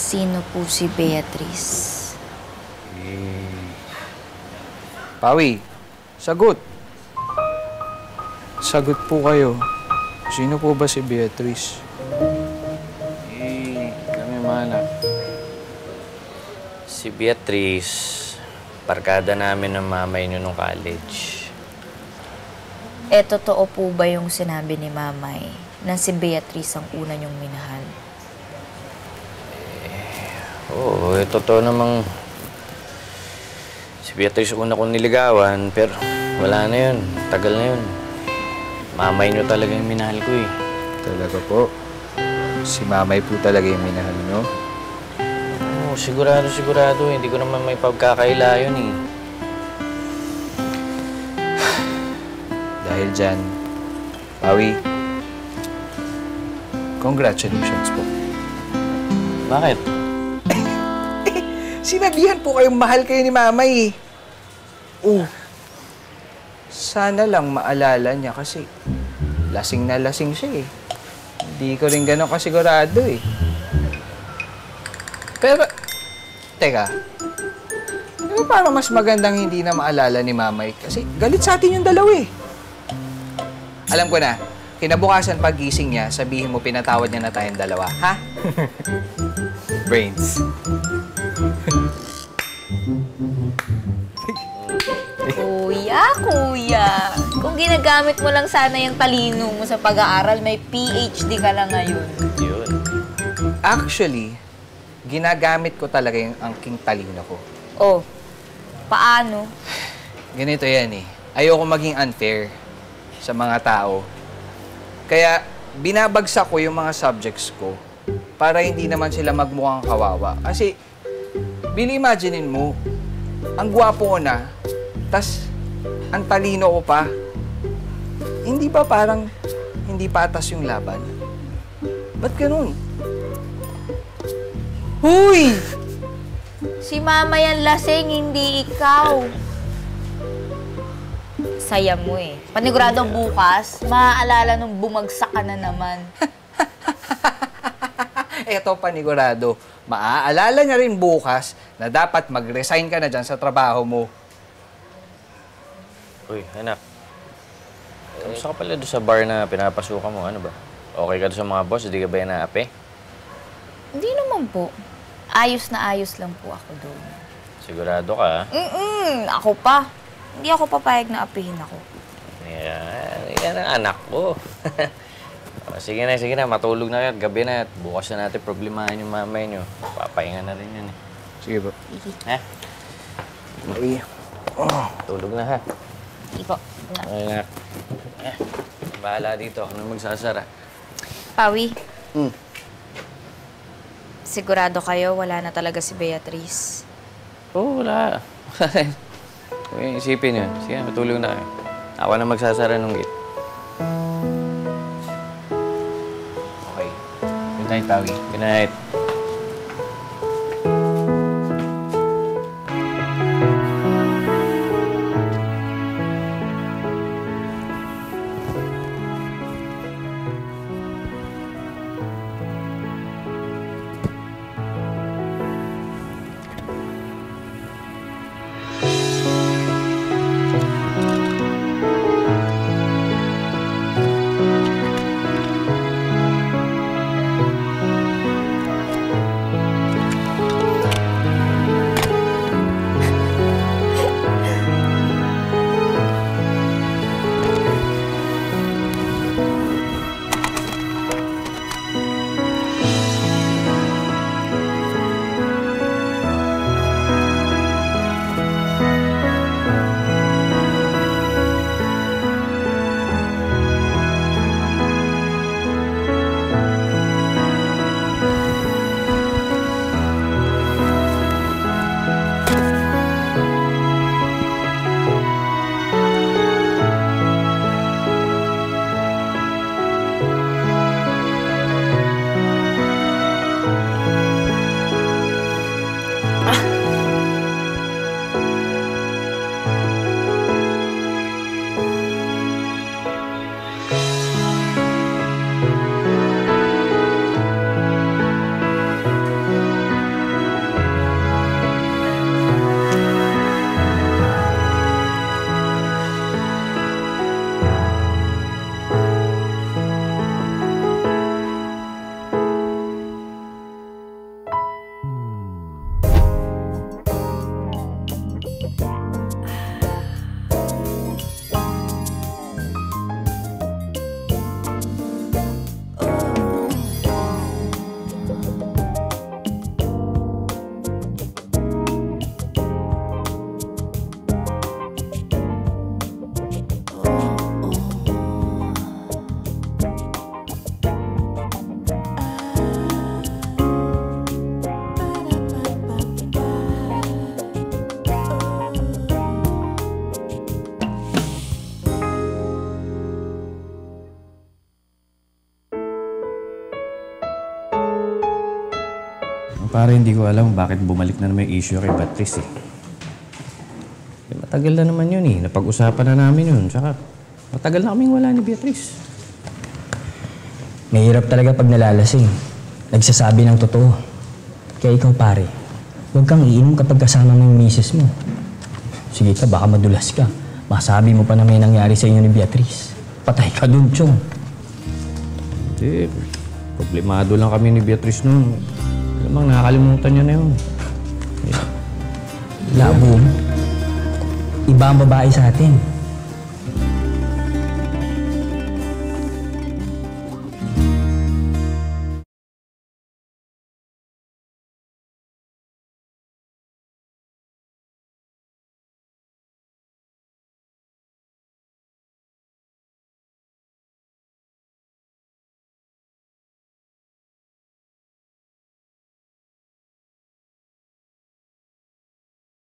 Sino po si Beatrice? Pawi, sagot. Sagot po kayo. Sino po ba si Beatrice? Kami mana. Si Beatrice, barkada namin ng mamay niyo nung college. Totoo po ba yung sinabi ni Mamay na si Beatrice ang una niyong minahal? Oo, totoo namang si Beatrice una kong niligawan, pero wala na yun. Tagal na yun. Mamay niyo talaga yung minahal ko eh. Talaga po. Si Mamay po talaga yung minahal nyo? Oo, sigurado. Hindi ko naman may pagkakaila yun eh. Dahil dyan, Pawi, congratulations po. Bakit? Sinabihan po kayong mahal kayo ni Mamay eh. Sana lang maalala niya kasi lasing na lasing siya eh. Hindi ko rin gano'n kasigurado eh. Pero, teka, pero parang mas magandang hindi na maalala ni Mamay kasi galit sa atin yung dalawa eh. Alam ko na, kinabukasan paggising niya, sabihin mo pinatawad niya na tayong dalawa, ha? Brains. Kuya, kung ginagamit mo lang sana yung talino mo sa pag-aaral, may PhD ka lang ngayon. Yun. Actually, ginagamit ko talaga yung angking talino ko. Oh, paano? Ganito yan eh. Ayoko maging unfair sa mga tao. Kaya, binabagsak ko yung mga subjects ko para hindi naman sila magmukhang kawawa. Kasi, imaginein mo, ang gwapo ko na, tas ang talino ko pa. Hindi ba parang hindi patas yung laban? Ba't ganun? Huy! Si Mama yan lasing, hindi ikaw. Saya mo eh. Panigurado bukas, maaalala nung bumagsak ka na naman. Eto panigurado, maaalala niya rin bukas na dapat mag-resign ka na dyan sa trabaho mo. Uy, anak. Kamusta ka pala doon sa bar na pinapasukan mo? Ano ba? Okay ka doon sa mga boss? Hindi ka ba inaapi? Hindi naman po. Ayos na ayos lang po ako doon. Sigurado ka, ha? Ako pa. Hindi ako papayag na apihin ako. Yan ang anak ko. Sige na. Matulog na kayo. Gabi na. Bukas na natin problemahin yung mamay nyo. Papahinga na rin yan, eh. Sige po. Ha? Uy. Tulog na, ha? Hindi po. Okay, anak. Bahala dito. Ano magsasara? Pawi. Sigurado kayo, wala na talaga si Beatrice. Oo, wala. Uy, isipin yun. Sige, matulog na kayo. Ako na magsasara ng gate. Okay. Good night, Pawi. Good night. Pare, hindi ko alam bakit bumalik na naman yung issue kay Beatrice eh. Matagal na naman yun eh. Napag-usapan na namin yun. Tsaka matagal na kaming wala ni Beatrice. Mahirap talaga pag nalalasing. Nagsasabi ng totoo. Kaya ikaw pare, huwag kang iinom kapag kasama mo yung misis mo. Sige ka, baka madulas ka. Masabi mo pa na may nangyari sa inyo ni Beatrice. Patay ka dun, Chong. Hindi. Problemado lang kami ni Beatrice noon. Alam bang nakakalimutan niya na yun. Labo mo. Iba ang babae sa atin.